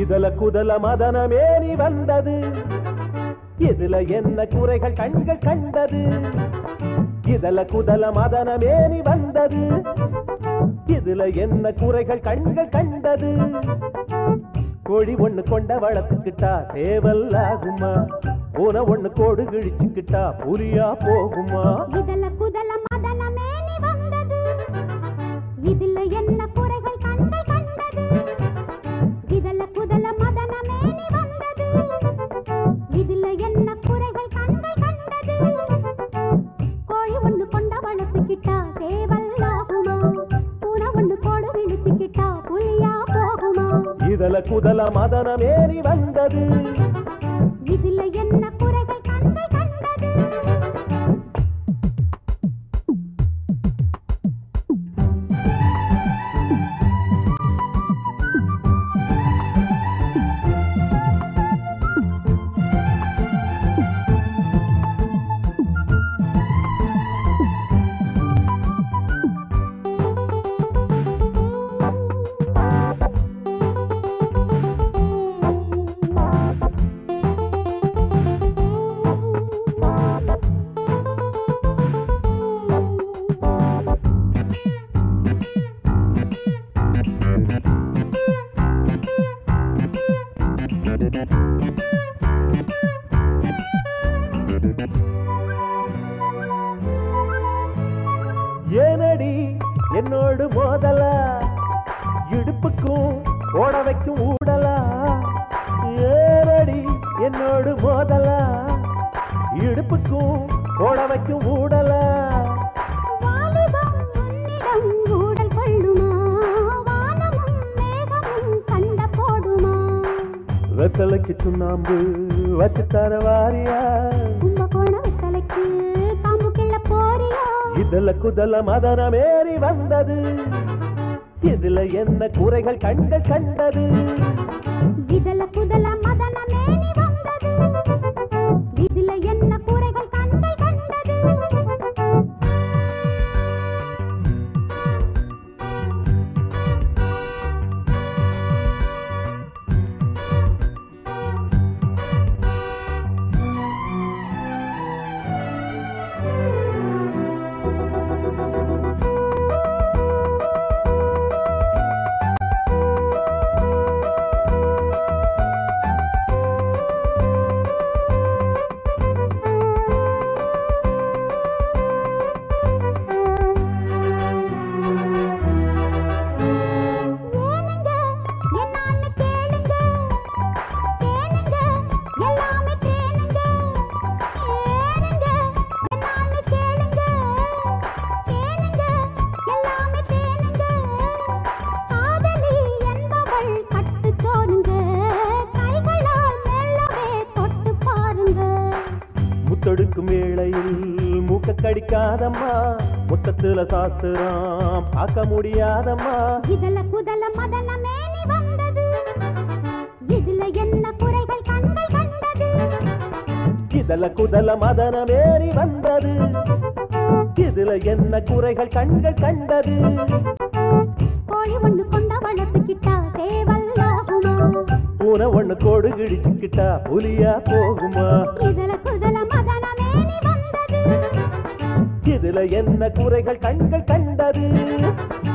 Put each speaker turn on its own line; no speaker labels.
இதல குதல மதனமேனி வந்தது இதுல என்ன குறைகள் கண்கள் கண்டது இதல குதல மதனமேனி வந்தது இதுல என்ன குறைகள் கண்கள் கண்டது கோழி ஒண்ணு கொண்ட வளர்த்துக்கிட்டா தேவல்லாகுமா பூனை ஒண்ணு கோடு கிழிச்சுக்கிட்டா புலியா போகுமா
இதல குதல மதனமேனி வந்தது இதுல என்ன குறைகள் கண்கள் கண்டது இதல குதல மதனமேனி வந்தது இதுல என்ன குறைகள் கண்கள் கண்டது கோழி ஒண்ணு கொண்ட வளர்த்துக்கிட்டா தேவல்லாகுமா பூனை ஒண்ணு கோடு கிழிச்சுக்கிட்டா புலியா போகுமா
இதல குதல மதனமேனி வந்தது
இதுல என்ன குறைகள் கண்கள் கண்டது
ஏனடி என்னோடு மோதலா இடுப்புக்கும் ஓட வைக்கும் ஊடலா ஏனடி என்னோடு மோதலா இடுப்புக்கும் ஓட வைக்கும் ஊடலா
வாலிபம் உன்னிடம் ஊடல் கொள்ளுமா வானமும் மேகமும் சண்டை போடுமா
வெத்தலைக்கு சுண்ணாம்பு வச்சு தர வாரியா
கும்பகோண வெத்தலைக்கு காம்பு கிள்ள போறியா
இதல குதல மதனமேறி வந்தது இதுல என்ன குறைகள் கண்கள் கண்டது
இதல குதல மதனமேனி வந்தது இதுல என்ன குறைகள் கண்கள் கண்டது
முத்தொடுக்கும் வேளையில் மூக்க கடிக்காதம்மா முத்தத்துல சாஸ்திரம் பார்க்க முடியாதம்மா
இதல குதல மதனமேனி வந்தது இதுல என்ன குறைகள் கண்கள் கண்டது
இதல குதல மதனமேறி வந்தது இதுல என்ன குறைகள் கண்கள் கண்டது
கோழி ஒண்ணு கொண்ட வளர்த்துக்கிட்டா தேவல்லாகுமா
பூனை ஒண்ணு கோடு கிழிச்சுக்கிட்டா புலியா போகுமா
இதல குதல மதனமேனி வந்தது
இதுல என்ன குறைகள் கண்கள் கண்டது